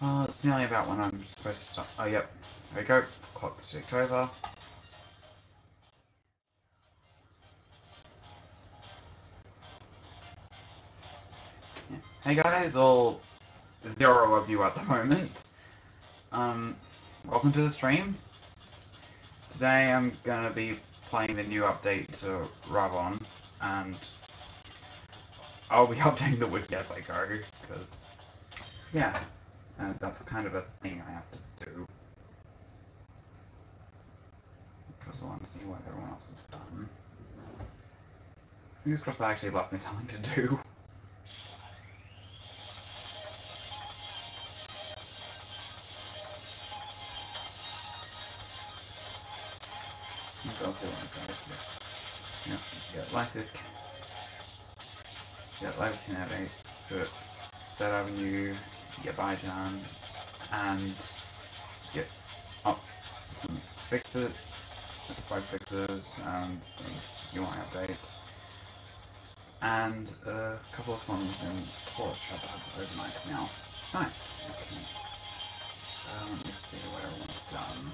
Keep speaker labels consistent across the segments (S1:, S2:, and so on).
S1: It's nearly about when I'm supposed to start. Oh, yep. There we go. Clock's ticked over. Yeah. Hey guys, all 0 of you at the moment. Welcome to the stream. Today I'm gonna be playing the new update to Ravon, and I'll be updating the wiki as I go, because, yeah, that's kind of a thing I have to do. First of all, let me see what everyone else has done. Fingers crossed that actually left me something to do. Go through one, yeah, like this. Yeah, like Kinetic, so Third Avenue, get Bijan, and get up some fixes, bug fixes, and some UI updates, and a couple of funds in Torch have overnights now. Nice. Okay. Let me see what everyone's done.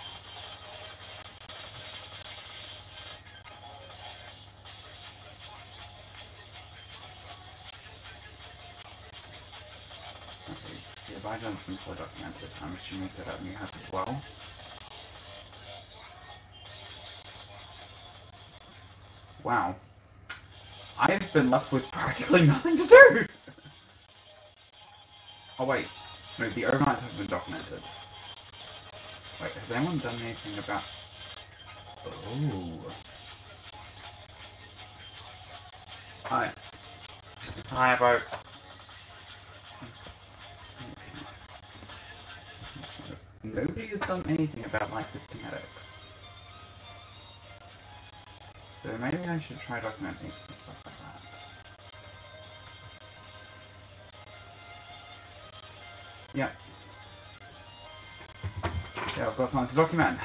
S1: Okay, yeah, Bijan's been fully documented. I'm assuming that Avenue has as well. Wow. I've been left with practically nothing to do! Oh wait, no, the overnights have been documented. Wait, has anyone done anything about... Oh. Hi. Hi, about... Nobody has done anything about like this kinetics. So maybe I should try documenting some stuff like that. Yep. Yeah, I've got something to document.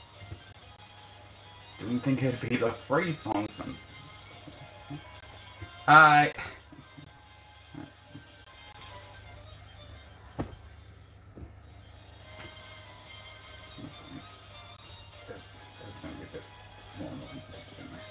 S1: Didn't think it'd be the free song from... Hi! There's gonna be a bit more annoying to begin with.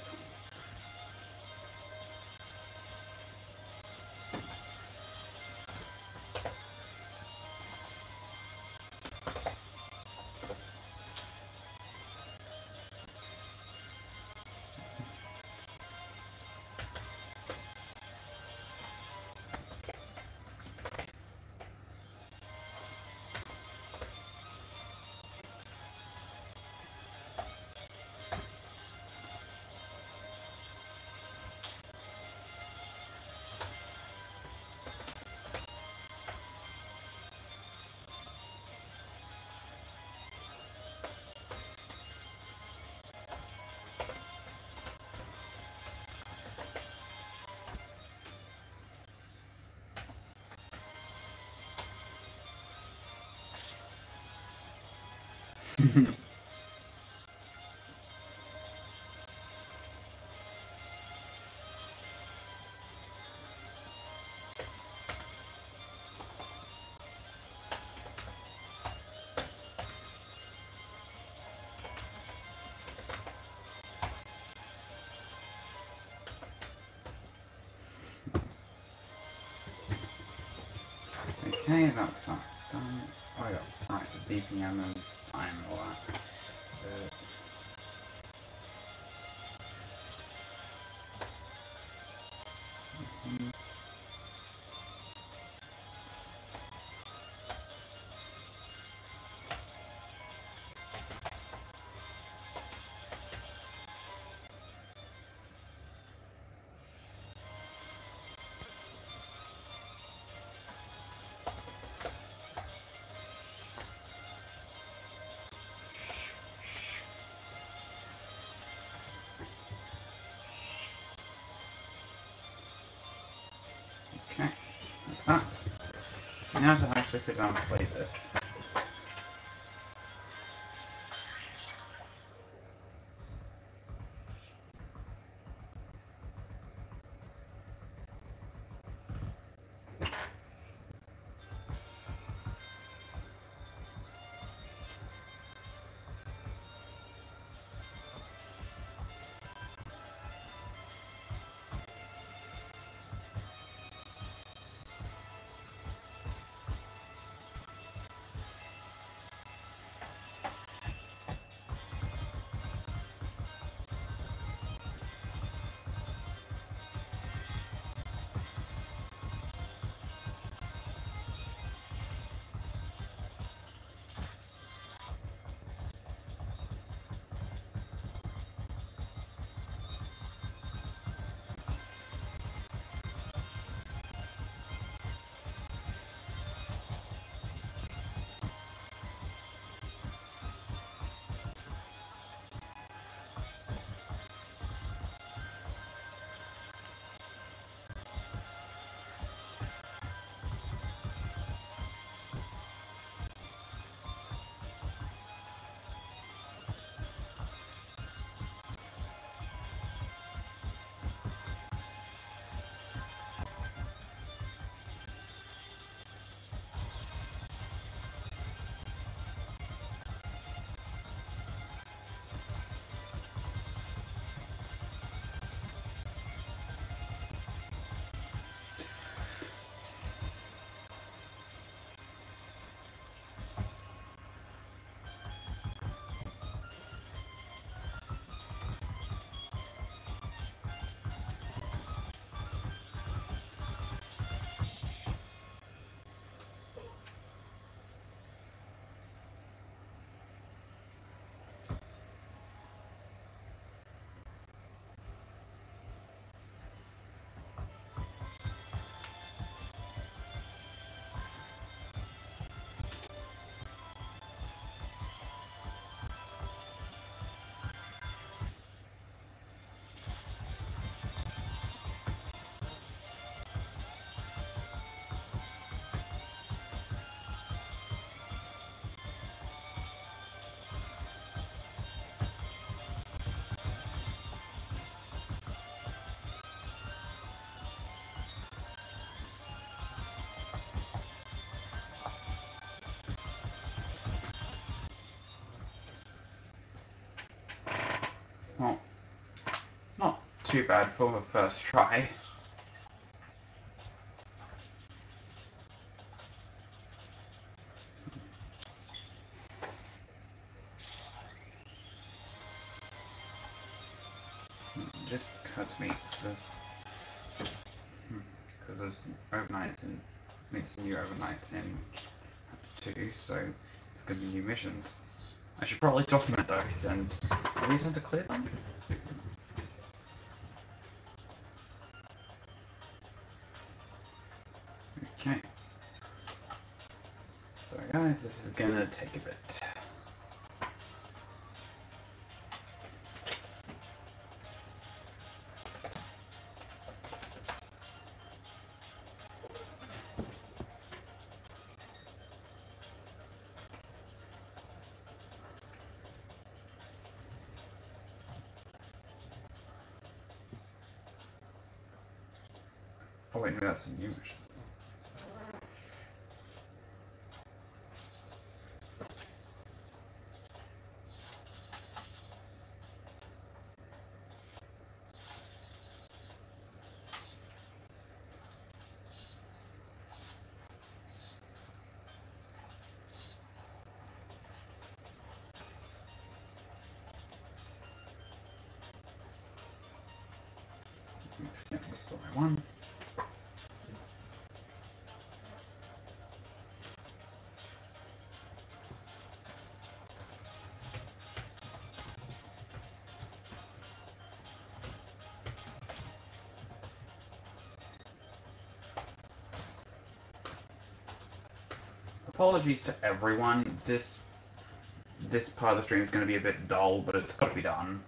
S1: Okay, that's that done. Oh yeah, right, the BPM and time and all that. Mhm. Okay, that's that. Now to actually sit down and play this. too bad for the first try. Just occurred to me because there's overnights and it's new overnights in chapter 2, so it's going to be new missions. I should probably document those and have you sent to clear them? Okay. So guys, this is gonna take a bit. Oh wait, no, that's a new mission. Yeah, that's the right one. Apologies to everyone. This part of the stream is going to be a bit dull, but it's got to be done.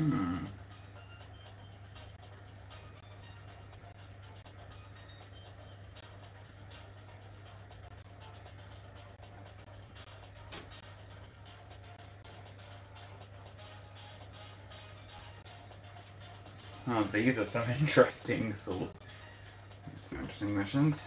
S1: Hmm. Oh, these are some interesting missions.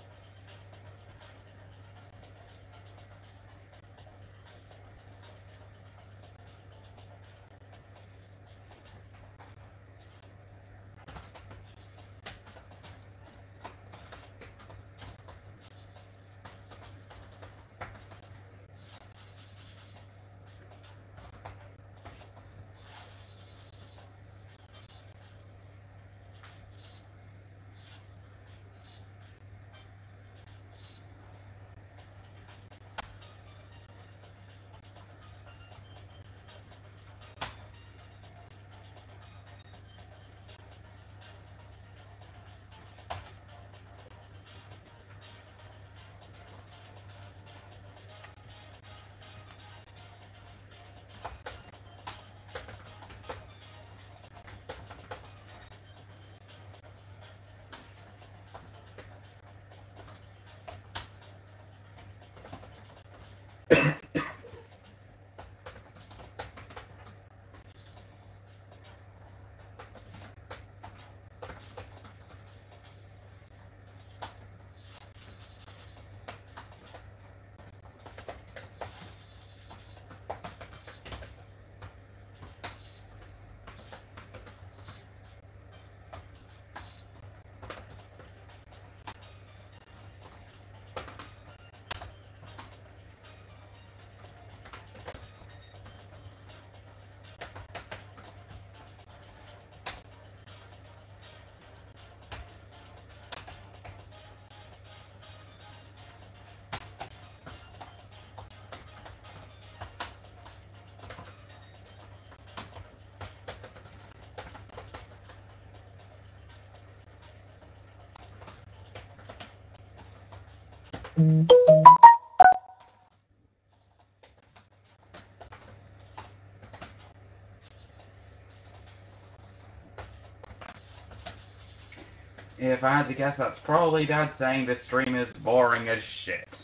S1: If I had to guess, that's probably Dad saying this stream is boring as shit.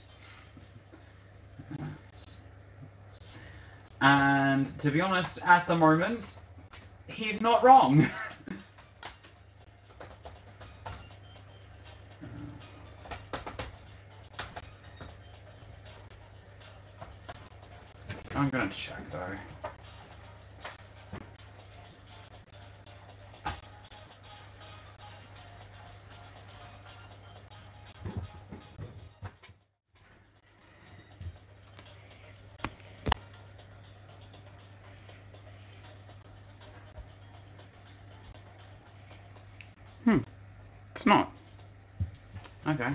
S1: And to be honest, at the moment, he's not wrong. I'm gonna check though. It's not. Okay.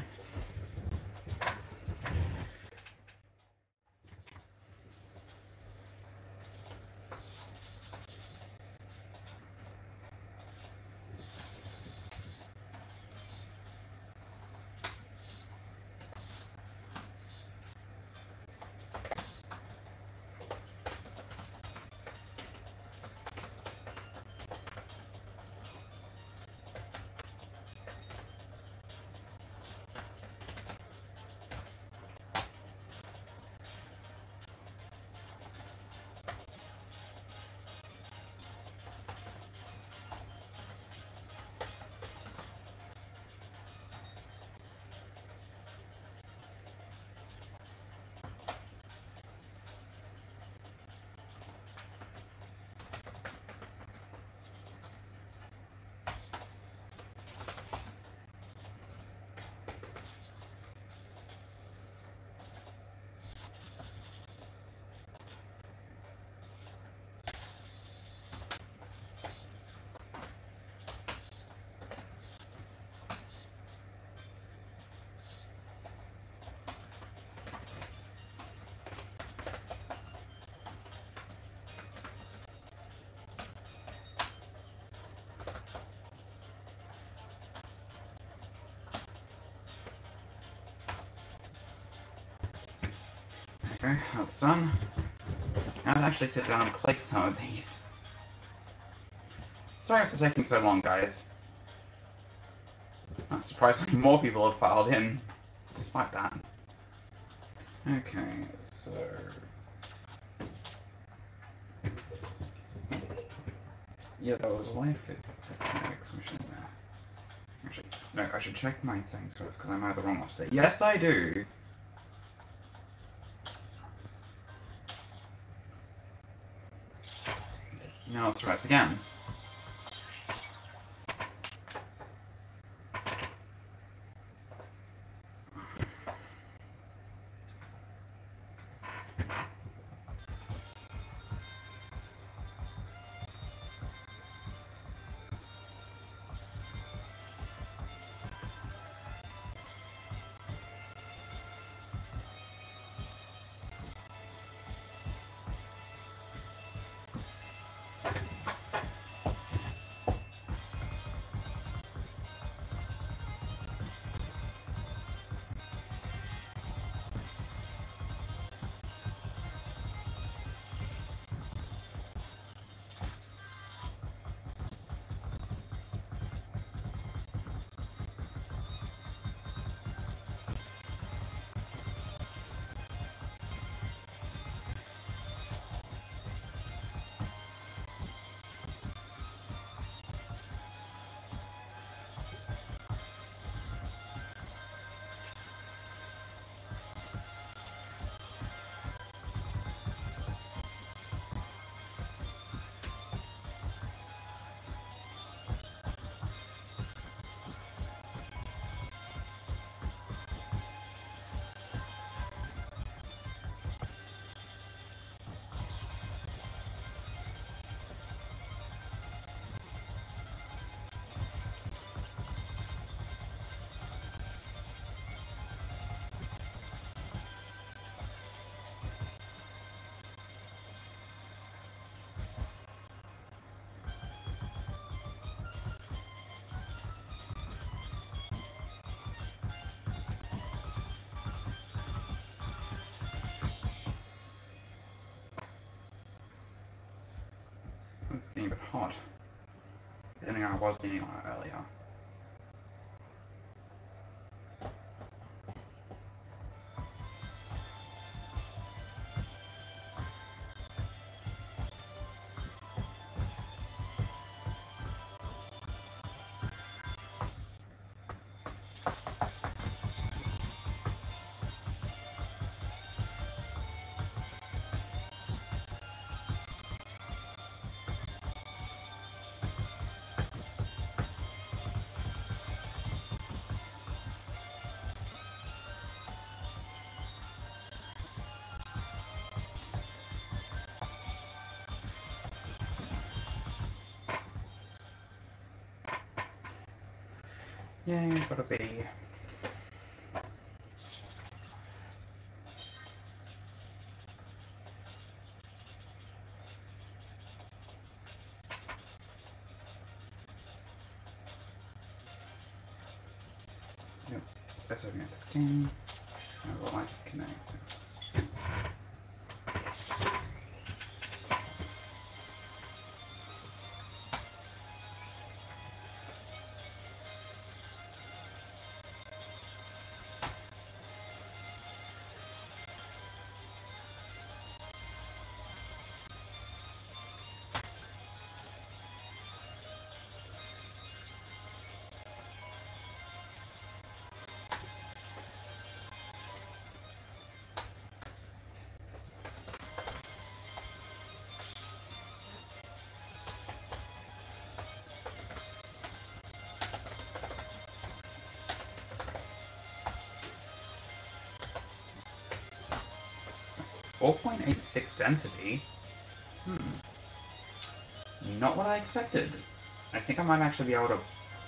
S1: Okay, that's done. I'd actually sit down and place some of these. Sorry for taking so long, guys. Surprisingly, more people have filed in despite that. Okay, so... Yeah, there was a life exclamation there. Actually, no, I should check my things first, because I might have the wrong offset. Yes, I do! Now let's try this again. It's getting a bit hot. Depending on I was getting on earlier. Yay, got a B. Yep, that's opening at 16. I will like disconnect. .86 density? Not what I expected. I think I might actually be able to...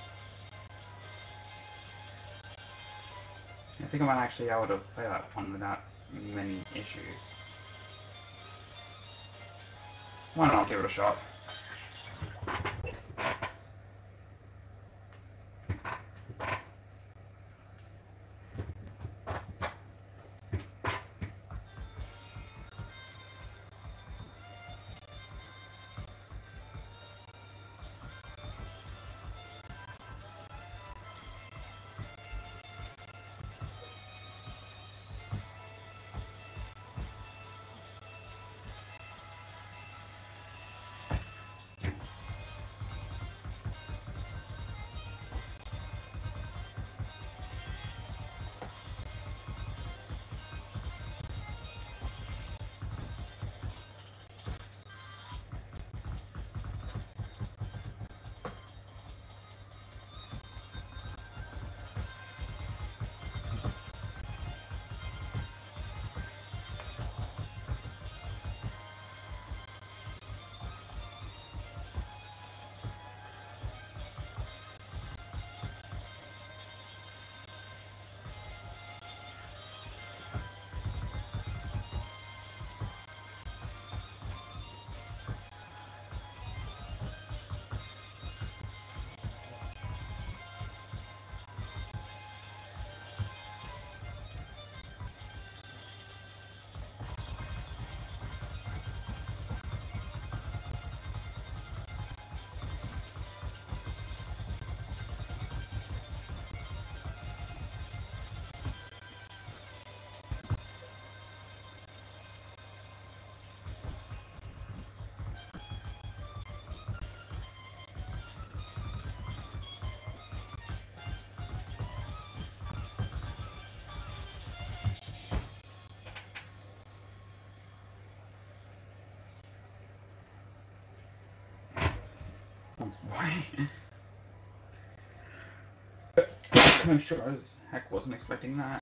S1: I think I might actually be able to play that one without many issues. Why not give it a shot? Why? I'm sure as heck wasn't expecting that.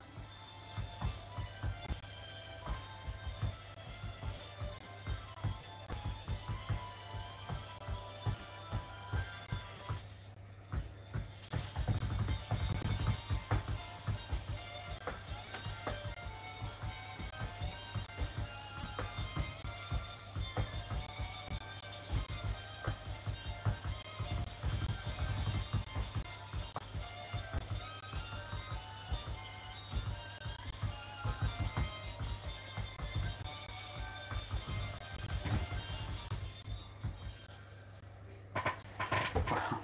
S1: Wow.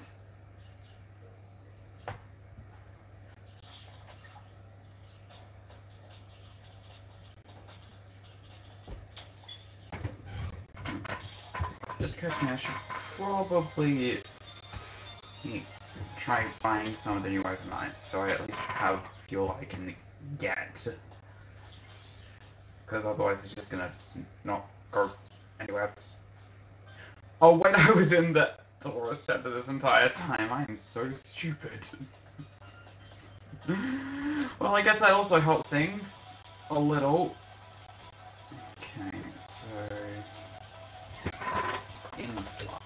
S1: Just occurs to me I should probably try buying some of the new overnights so I at least have fuel I can get. Because otherwise it's just gonna not go anywhere. Oh, wait, I was in the Taurus Center this entire time. I am so stupid. Well, I guess that also helps things. A little. Okay, so... Influx.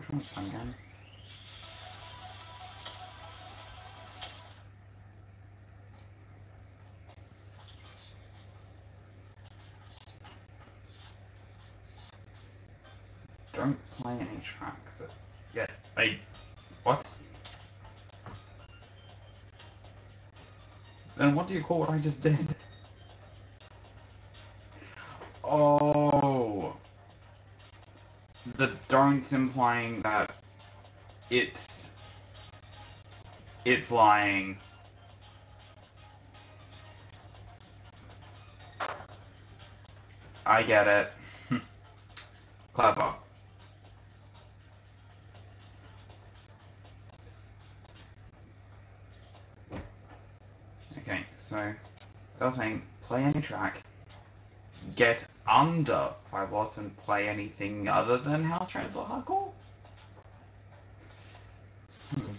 S1: Which one's fun again? Don't play any tracks. Yeah, what? Then what do you call what I just did? Oh, the don't's implying that it's lying. I get it. Clever. Okay, so they're saying play any track, get under 5 loss, and play anything other than House Trends or Hardcore? Hmm.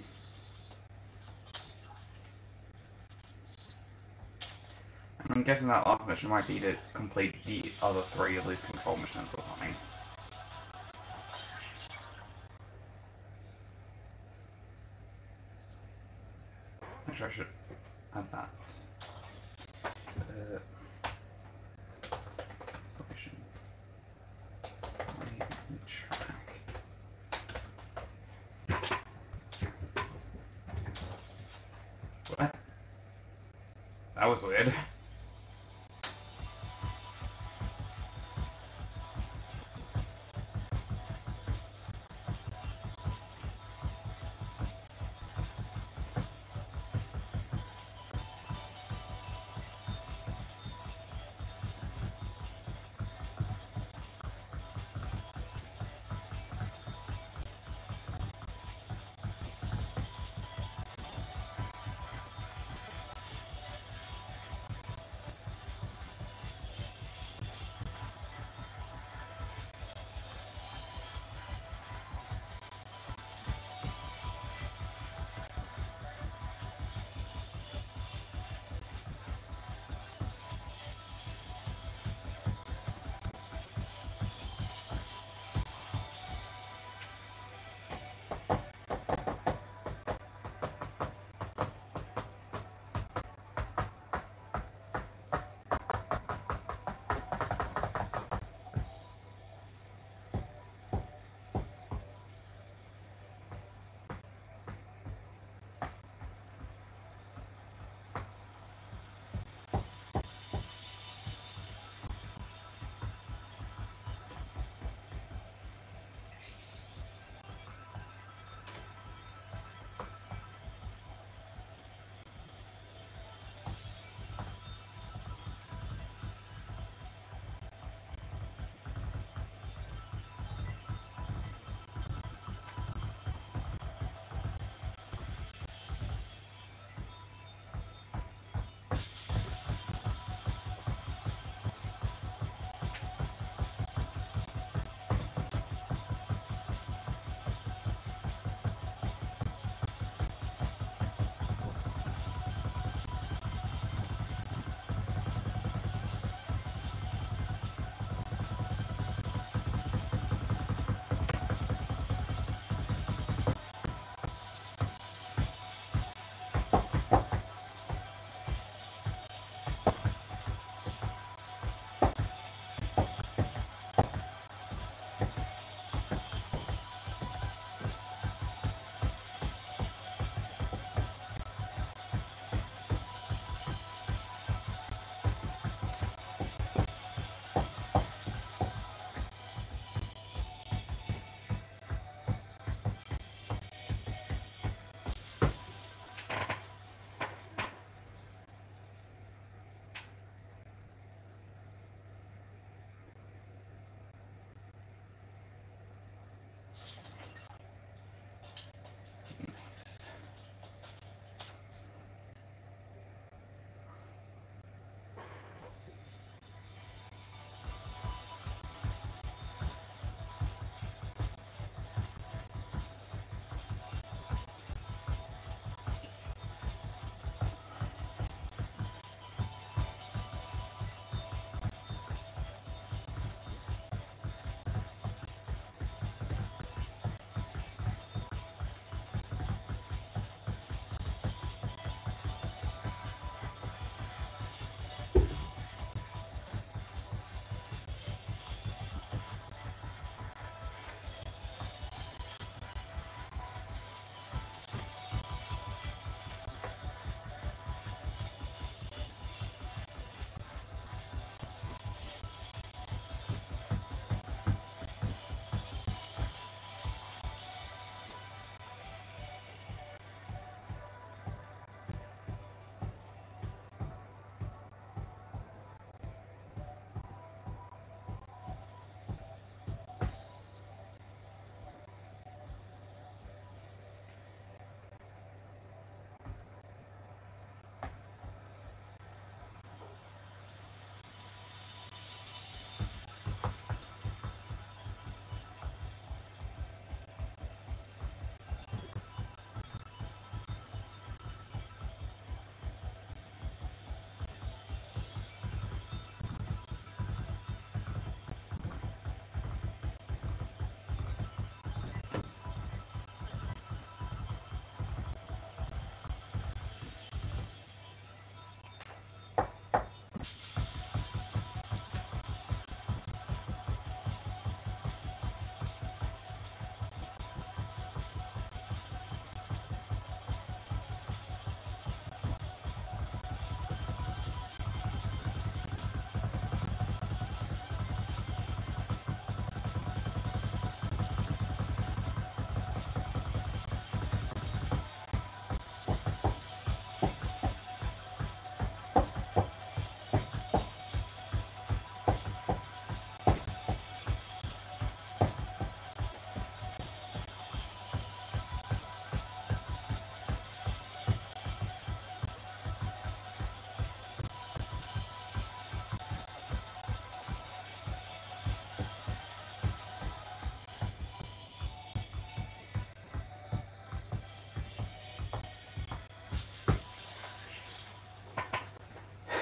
S1: I'm guessing that last mission might be to complete the other 3 of these control missions or something. Actually, I should add that. Mission. Play track. What? That was weird.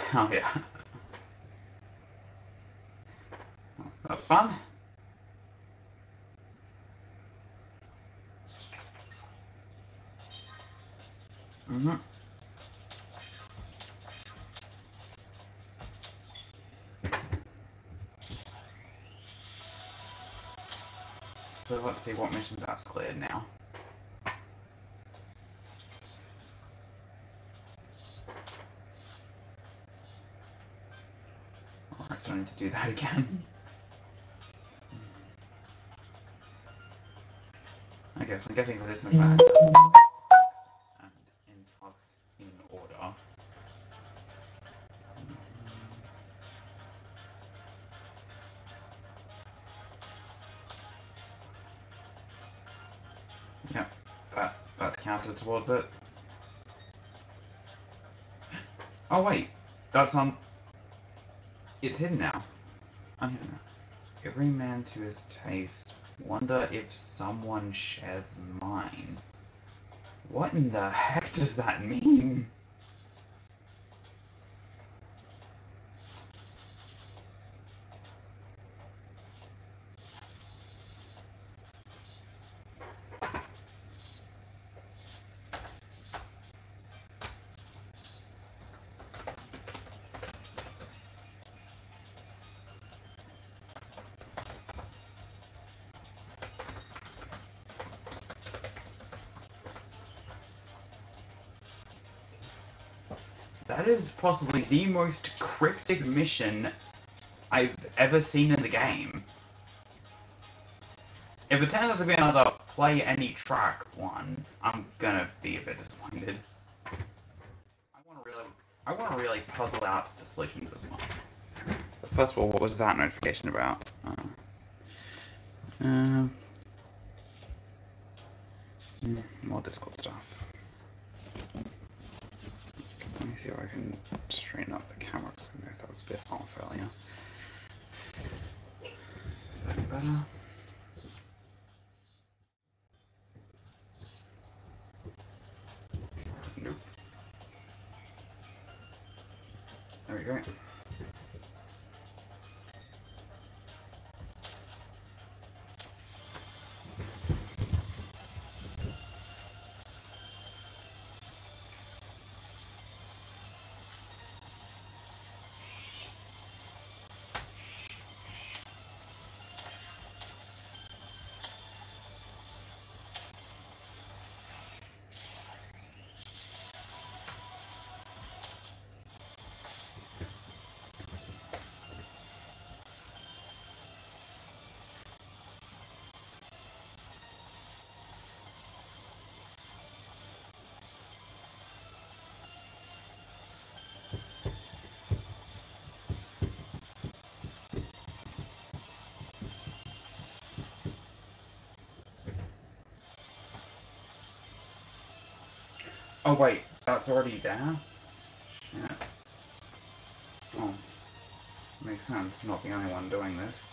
S1: Oh yeah. That's fun. Mm-hmm. So let's see what missions that's cleared now. Oh, I still need to do that again. I guess I'm getting this and that. And influx in order. Yep, that's counted towards it. Oh wait, that's on. It's hidden now. I'm hidden now. Every man to his taste. Wonder if someone shares mine. What in the heck does that mean? That is possibly the most cryptic mission I've ever seen in the game. If it turns out to be another play any track one, I'm gonna be a bit disappointed. I want to really puzzle out the solution to this one. But first of all, what was that notification about? More Discord stuff. Let me see if I can straighten up the camera because I noticed that was a bit off earlier. Is that better? Nope. There we go. Oh wait, that's already there? Yeah. Oh, makes sense. Not the only one doing this.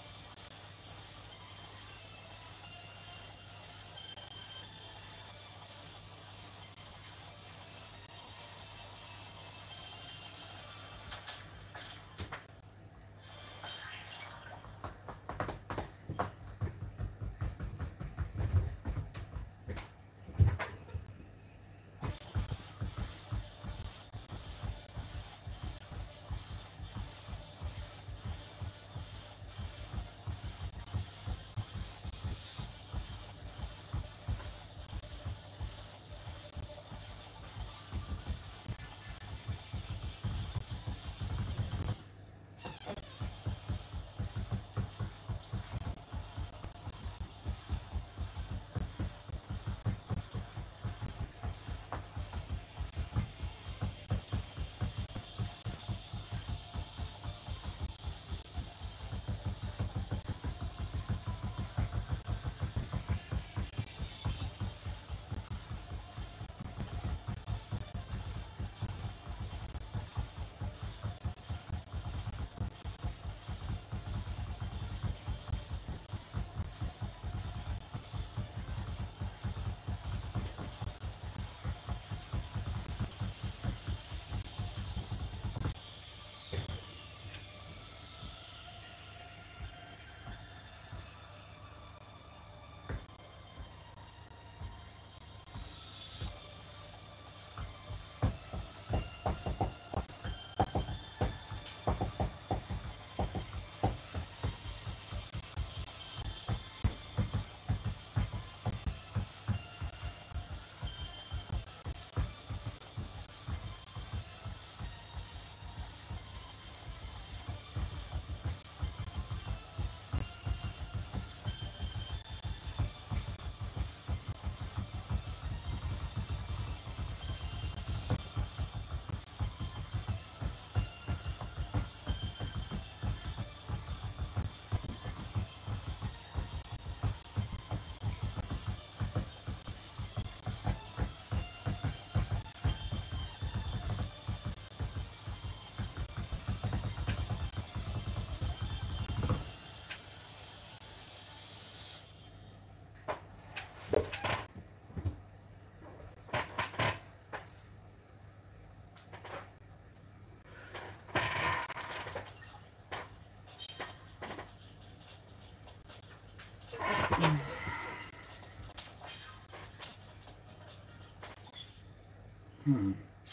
S1: Hmm.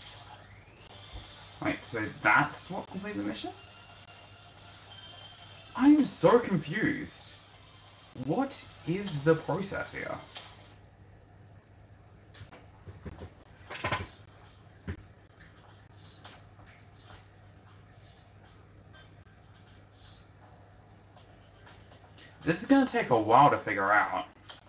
S1: Wait, so that's what completed the mission? I'm so confused. What is the process here? This is gonna take a while to figure out.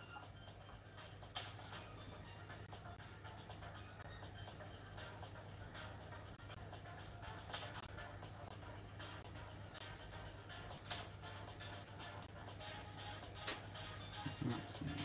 S1: Let's see.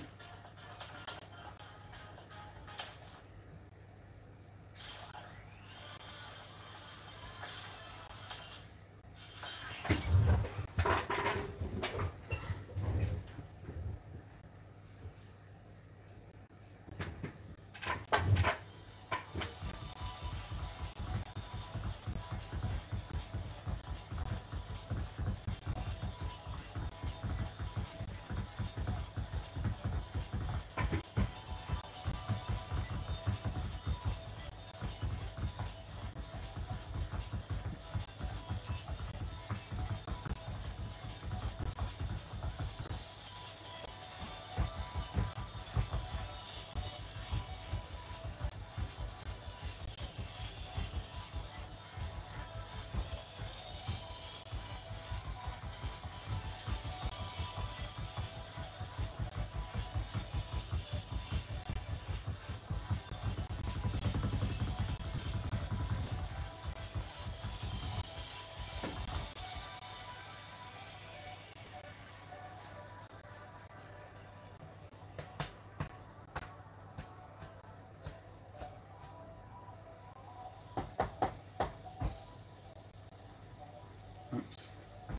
S1: Oops.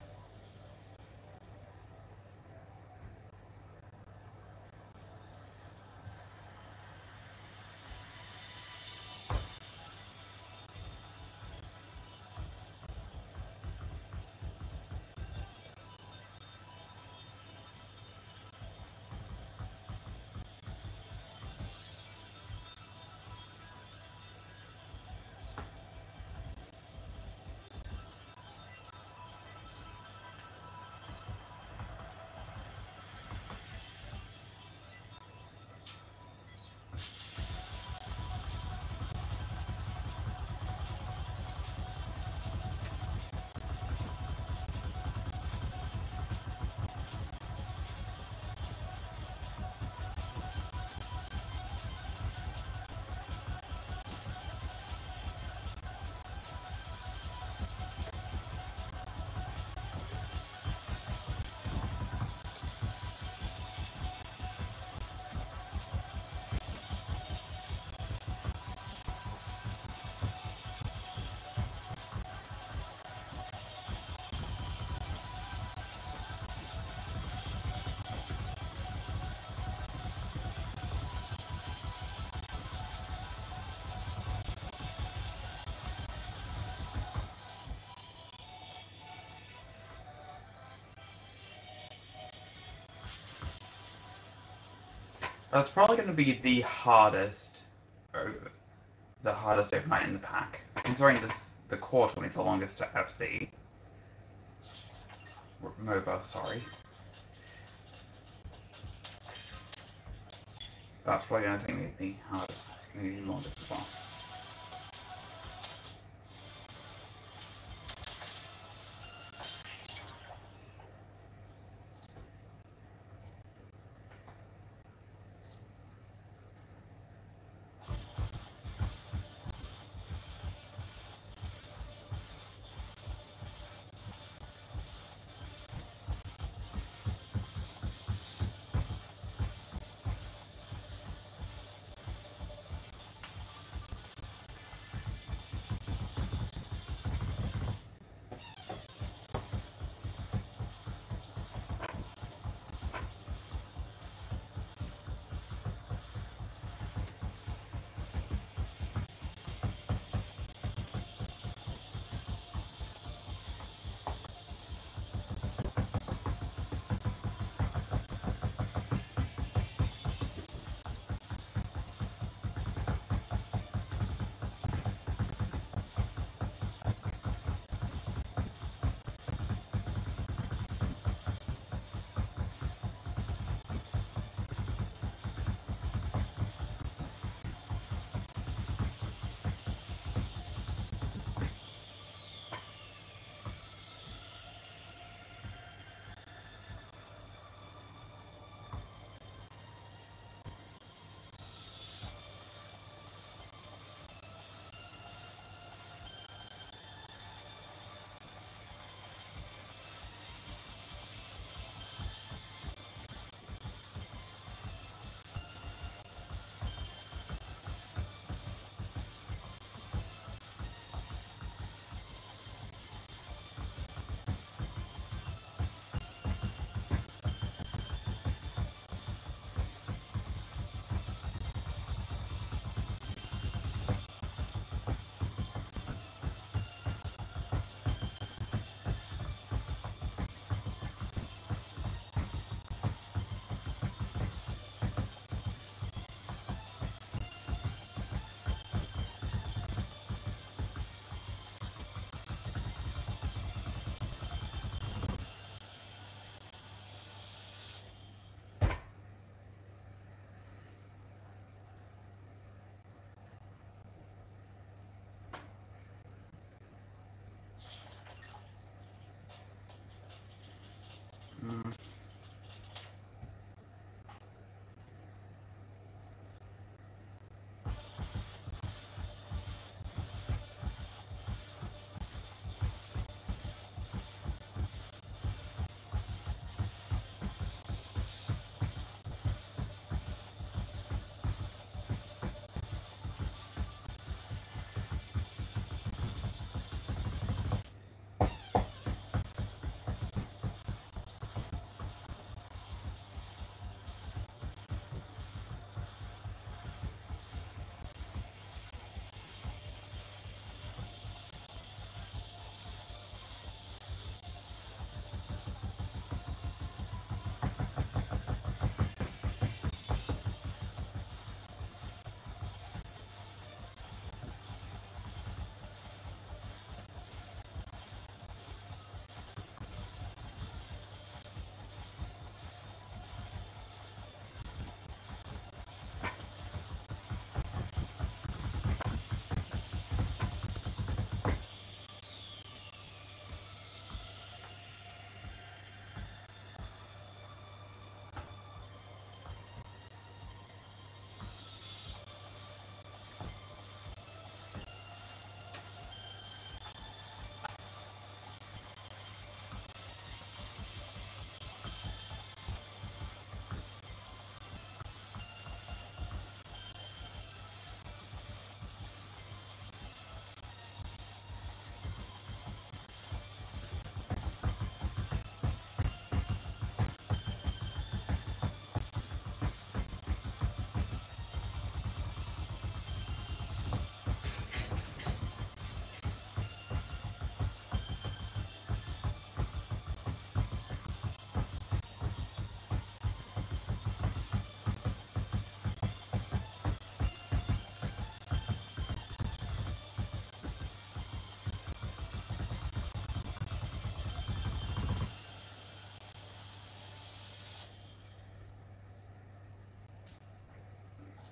S1: That's probably going to be the hardest overnight in the pack. Considering the core tool needs the longest to FC. MOBA, sorry. That's probably going to take me the hardest, maybe the longest as well.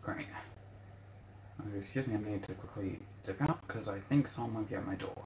S1: Great. Excuse me, I need to quickly dip out because I think someone might be at my door.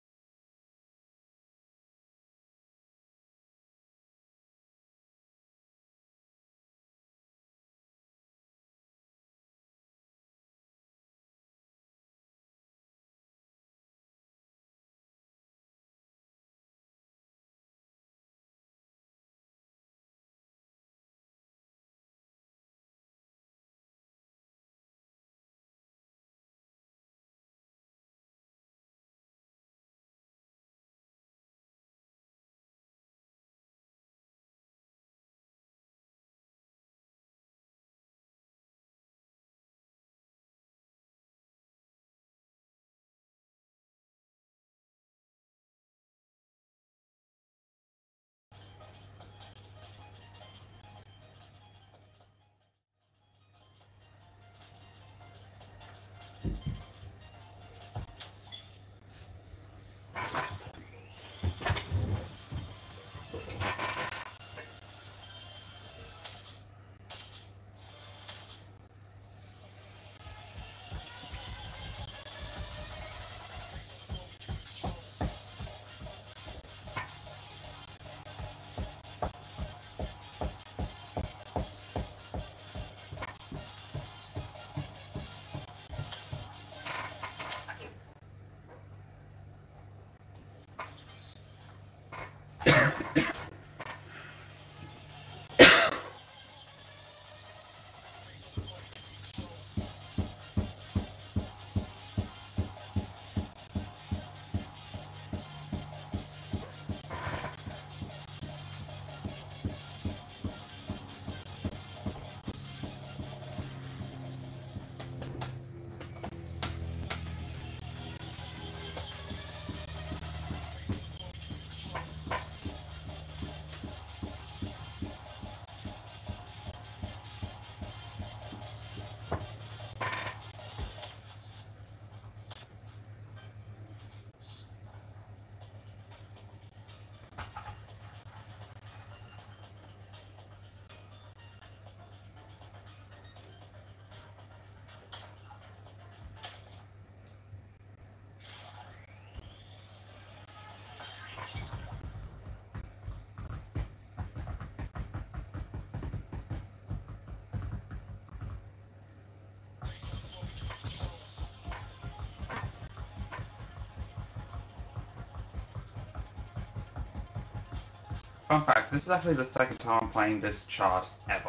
S1: Fun fact, this is actually the second time I'm playing this chart ever.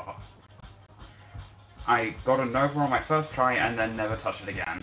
S1: I got a Nova on my first try and then never touched it again.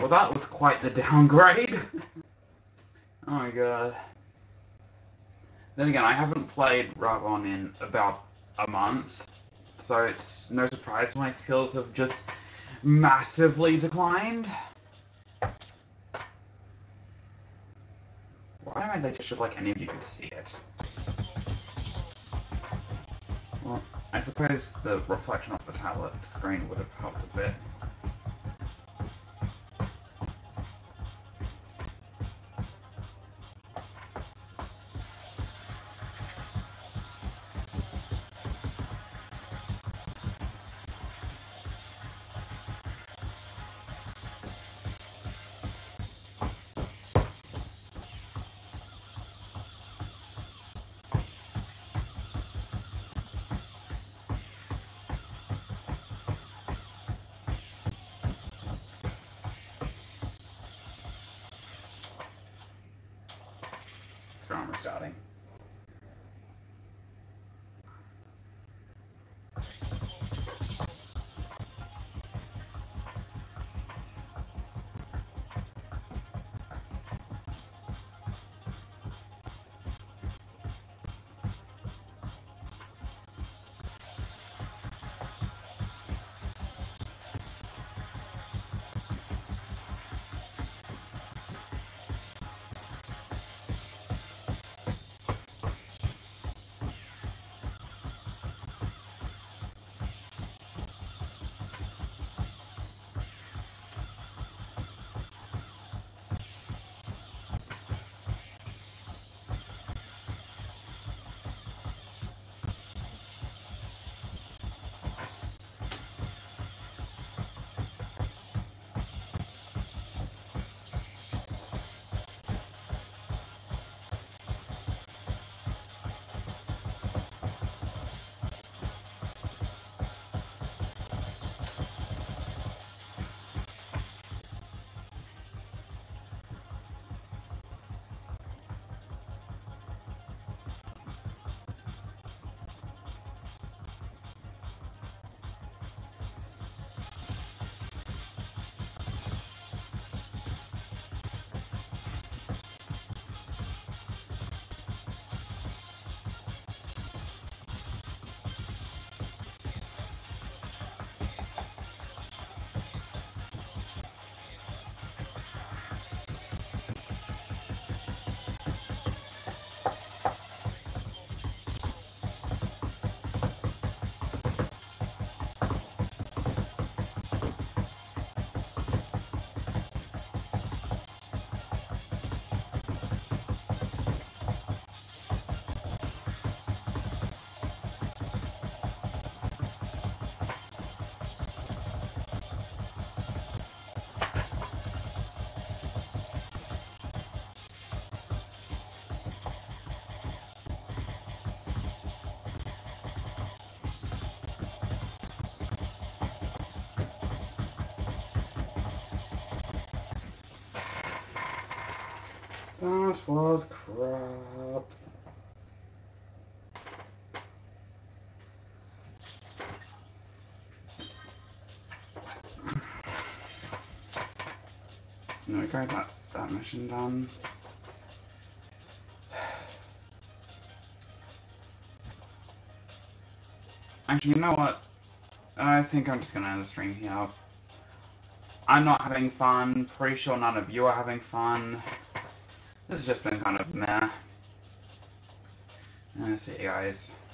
S1: Well, that was quite the downgrade. Oh my god. Then again, I haven't played Ravon in about a month, so it's no surprise my skills have just massively declined. Why don't they just show like any of you could see it? Well, I suppose the reflection off the tablet screen would have helped a bit. Scroll restarting. That was crap. Okay, that's that mission done. Actually, you know what? I think I'm just gonna end the stream here. I'm not having fun. Pretty sure none of you are having fun. This has just been kind of meh. See you guys.